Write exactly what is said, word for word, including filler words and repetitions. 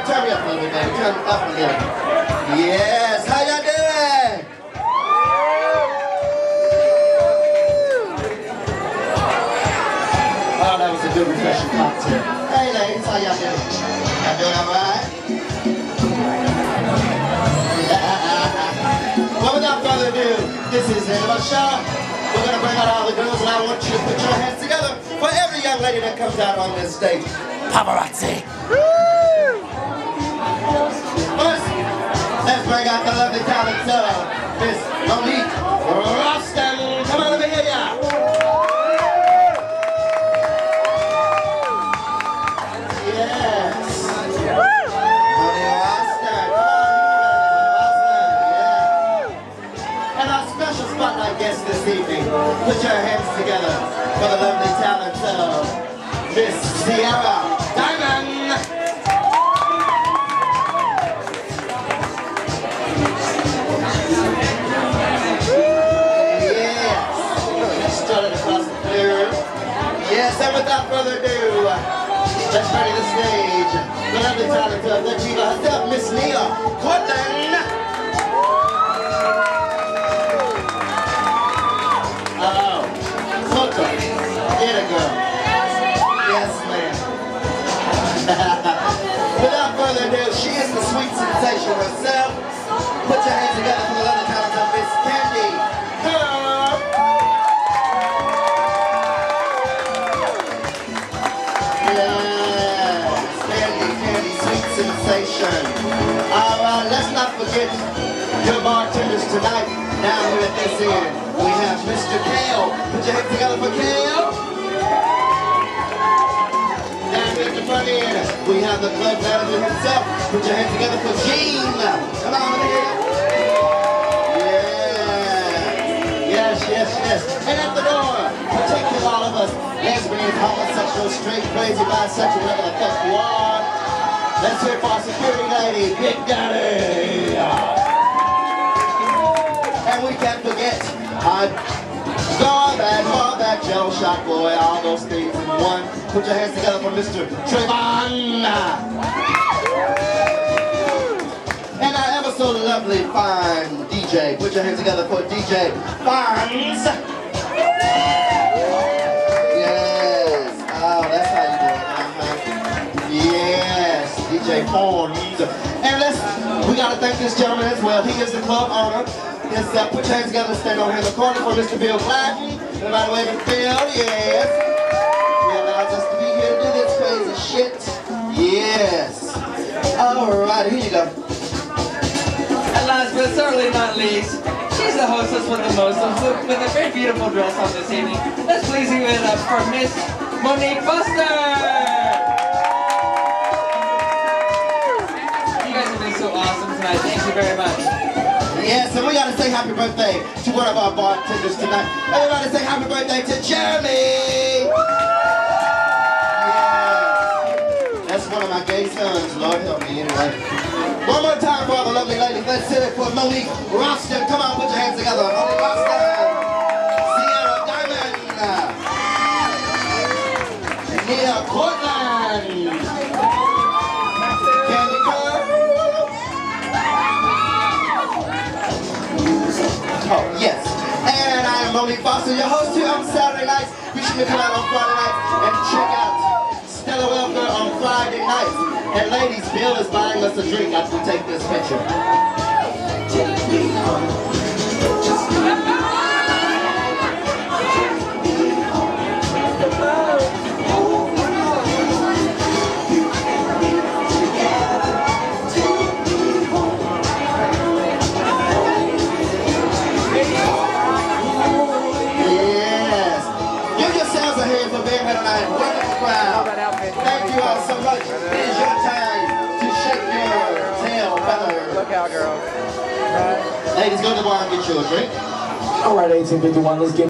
turn me up a little bit, baby. Turn me up a little. Yes, how y'all doing? Oh, that was a good refreshing cocktail. Hey ladies, how y'all doing? Y'all doing alright? Well, without further ado, this is the end of our show. We're going to bring out all the girls, and I want you to put your hands together for every young lady that comes out on this stage. Paparazzi! First, let's bring out the lovely talent of Miss Monique Roston. Come on, let me hear ya! Yes! Monique Roston. Come on, yeah. And our special spotlight guest this evening, put your hands together for the lovely talent of Miss Sierra Diamond. Yes, and without further ado, let's ready the stage. The lovely talent of the diva herself, Miss Nia Courtland. Oh, Coco, get it, girl. Yes, ma'am. Without further ado, she is the sweet sensation herself. Put your hands together for the lovely talent of Miss Candy. Alright, let's not forget your bartenders tonight. Down here at this end, we have Mister Kale. Put your hands together for Kale. Down here at the front end, we have the club manager himself. Put your hands together for Gene. Come on over here. Yeah. Yes, yes, yes. And at the door, protecting all of us, lesbians, homosexuals, straight, crazy, bisexual, whatever the fuck you are. Let's hear it for our security lady, Big Daddy. And we can't forget our Garback, Barback, Jello Shot Boy, all those things in one. Put your hands together for Mister Trayvon. And our ever so lovely, fine D J. Put your hands together for D J Fonz. Yes. Oh, that's how you do it. Uh-huh. Yes. D J Fonz. And let's, we gotta thank this gentleman as well. He is the club owner. Yes, uh, put your hands together and stand over here in the corner for Mister Bill Gladden. Everybody waving Bill, yes. He allows us to be here to do this crazy shit. Yes. Alright, here you go. And last but certainly not least, she's the hostess with the most, with a very beautiful dress on this evening. Let's please give it up for Miss Monique Foster. So awesome tonight. Thank you very much. Yes, and we gotta say happy birthday to one of our bartenders tonight. Everybody say happy birthday to Jeremy! Yes. That's one of my gay sons. Lord help me anyway. One more time for all the lovely ladies. Let's sit it for Monique Roston. Come on, put your hands together. Monique Roston. Sierra Diamond. Nia Courtland. Oh, yes. And I am Monique Foster, your host here on Saturday nights. Be sure to come out on Friday nights and check out Stella Welfare on Friday nights. And ladies, Bill is buying us a drink after we take this picture. Thank you all so much. It is your time to shake your tail feather. Look out, girls. Ladies, go to the bar and get you a drink. All right, eighteen fifty-one, let's get